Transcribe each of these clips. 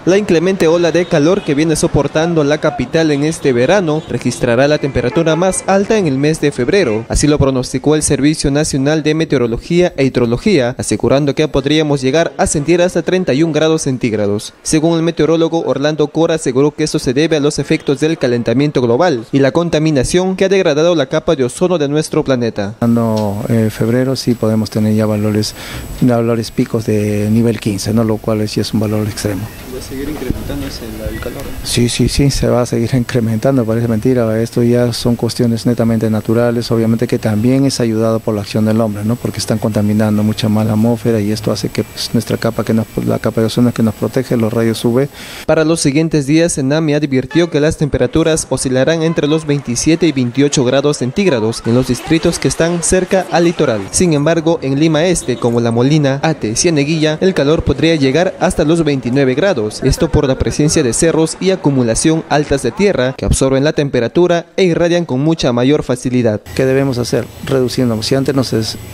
La inclemente ola de calor que viene soportando la capital en este verano registrará la temperatura más alta en el mes de febrero. Así lo pronosticó el Servicio Nacional de Meteorología e Hidrología, asegurando que podríamos llegar a sentir hasta 31 grados centígrados. Según el meteorólogo Orlando Cora, aseguró que esto se debe a los efectos del calentamiento global y la contaminación que ha degradado la capa de ozono de nuestro planeta. En febrero sí podemos tener ya valores picos de nivel 15, ¿no? Lo cual sí es un valor extremo. ¿Va a seguir incrementándose el calor? Sí, se va a seguir incrementando, parece mentira. Esto ya son cuestiones netamente naturales, obviamente que también es ayudado por la acción del hombre, ¿no? Porque están contaminando mucha más la atmósfera y esto hace que nuestra capa, la capa de ozono que nos protege, los rayos UV. Para los siguientes días, Senami advirtió que las temperaturas oscilarán entre los 27 y 28 grados centígrados en los distritos que están cerca al litoral. Sin embargo, en Lima Este, como La Molina, Ate y Cieneguilla, el calor podría llegar hasta los 29 grados. Esto por la presencia de cerros y acumulación altas de tierra que absorben la temperatura e irradian con mucha mayor facilidad. ¿Qué debemos hacer? Reduciendo. Si antes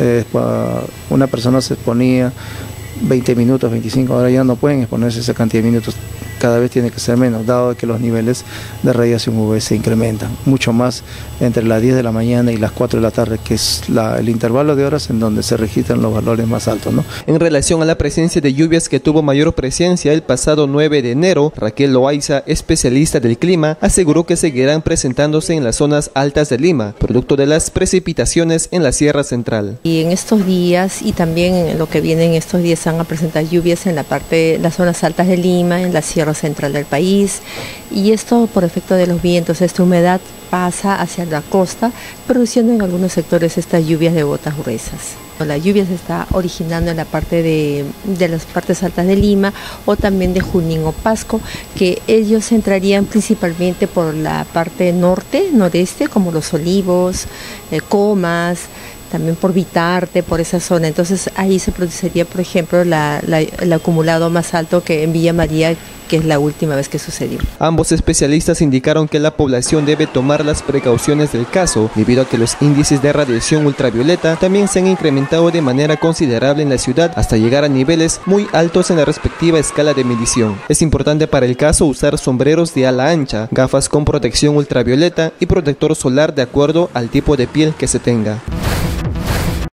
una persona se exponía 20 minutos, 25, ahora ya no pueden exponerse esa cantidad de minutos. Cada vez tiene que ser menos, dado que los niveles de radiación UV se incrementan mucho más entre las 10 de la mañana y las 4 de la tarde, que es el intervalo de horas en donde se registran los valores más altos, ¿no? En relación a la presencia de lluvias que tuvo mayor presencia el pasado 9 de enero, Raquel Loaiza, especialista del clima, aseguró que seguirán presentándose en las zonas altas de Lima, producto de las precipitaciones en la Sierra Central. Y en estos días y también en lo que viene en estos días van a presentar lluvias en las zonas altas de Lima, en la Sierra Central del país, y esto por efecto de los vientos. Esta humedad pasa hacia la costa, produciendo en algunos sectores estas lluvias de gotas gruesas. La lluvia se está originando en la parte de las partes altas de Lima o también de Junín o Pasco, que ellos entrarían principalmente por la parte noreste, como Los Olivos, Comas, también por Vitarte, por esa zona. Entonces ahí se produciría, por ejemplo, el acumulado más alto que en Villa María, que es la última vez que sucedió. Ambos especialistas indicaron que la población debe tomar las precauciones del caso, debido a que los índices de radiación ultravioleta también se han incrementado de manera considerable en la ciudad, hasta llegar a niveles muy altos en la respectiva escala de medición. Es importante para el caso usar sombreros de ala ancha, gafas con protección ultravioleta y protector solar de acuerdo al tipo de piel que se tenga.